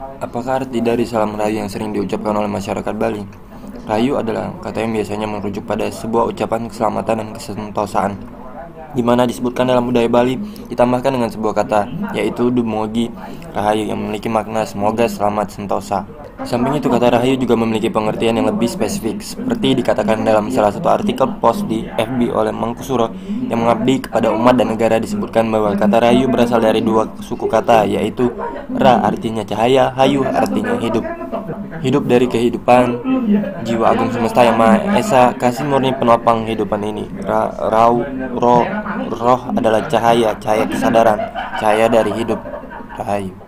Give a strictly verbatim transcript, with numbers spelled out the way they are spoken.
Apakah arti dari salam rayu yang sering diucapkan oleh masyarakat Bali? Rayu adalah kata yang biasanya merujuk pada sebuah ucapan keselamatan dan kesentosaan, di mana disebutkan dalam budaya Bali, ditambahkan dengan sebuah kata, yaitu Dumogi Rahayu yang memiliki makna semoga selamat sentosa. Di samping itu, kata Rahayu juga memiliki pengertian yang lebih spesifik, seperti dikatakan dalam salah satu artikel post di F B oleh Mangkusuro yang mengabdi kepada umat dan negara. Disebutkan bahwa kata Rahayu berasal dari dua suku kata, yaitu Ra artinya cahaya, Hayu artinya hidup. Hidup dari kehidupan, jiwa agung semesta yang Maha Esa, kasih murni penopang kehidupan ini. Ra, rau, roh, roh adalah cahaya, cahaya kesadaran, cahaya dari hidup. Rahayu.